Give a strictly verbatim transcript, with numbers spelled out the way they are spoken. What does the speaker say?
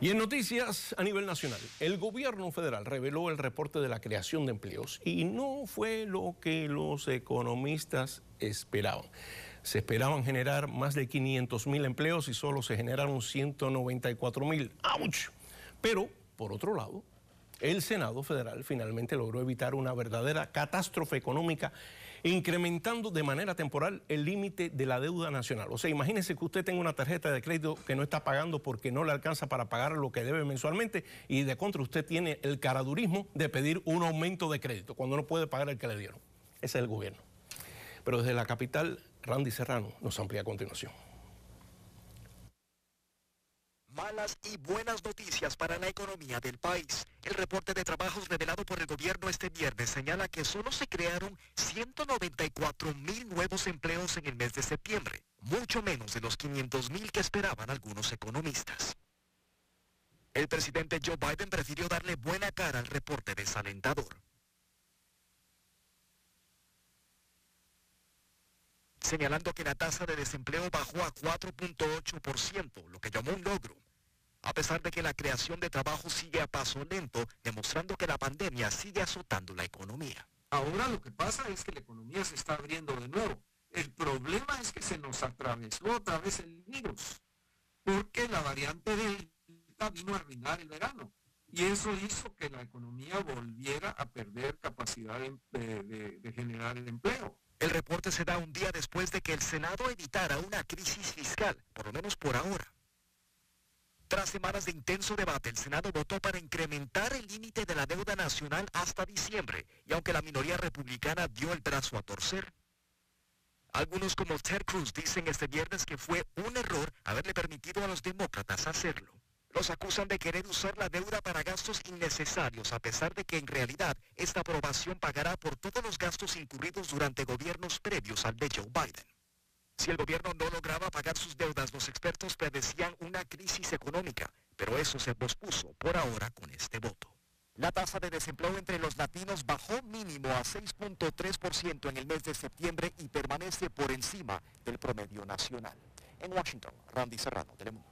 Y en noticias a nivel nacional, el gobierno federal reveló el reporte de la creación de empleos y no fue lo que los economistas esperaban. Se esperaban generar más de quinientos mil empleos y solo se generaron ciento noventa y cuatro mil. ¡Auch! Pero, por otro lado, el Senado Federal finalmente logró evitar una verdadera catástrofe económica, incrementando de manera temporal el límite de la deuda nacional. O sea, imagínese que usted tenga una tarjeta de crédito que no está pagando porque no le alcanza para pagar lo que debe mensualmente y de contra usted tiene el caradurismo de pedir un aumento de crédito cuando no puede pagar el que le dieron. Ese es el gobierno. Pero desde la capital, Randy Serrano nos amplía a continuación. Malas y buenas noticias para la economía del país. El reporte de trabajos revelado por el gobierno este viernes señala que solo se crearon ciento noventa y cuatro mil nuevos empleos en el mes de septiembre, mucho menos de los quinientos mil que esperaban algunos economistas. El presidente Joe Biden prefirió darle buena cara al reporte desalentador, señalando que la tasa de desempleo bajó a cuatro punto ocho por ciento, lo que llamó un logro, a pesar de que la creación de trabajo sigue a paso lento, demostrando que la pandemia sigue azotando la economía. Ahora lo que pasa es que la economía se está abriendo de nuevo. El problema es que se nos atravesó otra vez el virus, porque la variante Delta vino a arruinar el verano, y eso hizo que la economía volviera a perder capacidad de, de, de, de generar el empleo. El reporte se da un día después de que el Senado evitara una crisis fiscal, por lo menos por ahora. Tras semanas de intenso debate, el Senado votó para incrementar el límite de la deuda nacional hasta diciembre, y aunque la minoría republicana dio el brazo a torcer, algunos como Ted Cruz dicen este viernes que fue un error haberle permitido a los demócratas hacerlo. Los acusan de querer usar la deuda para gastos innecesarios, a pesar de que en realidad esta aprobación pagará por todos los gastos incurridos durante gobiernos previos al de Joe Biden. Si el gobierno no lograba pagar sus deudas, los expertos predecían una crisis económica, pero eso se pospuso por ahora con este voto. La tasa de desempleo entre los latinos bajó mínimo a seis punto tres por ciento en el mes de septiembre y permanece por encima del promedio nacional. En Washington, Randy Serrano, Telemundo.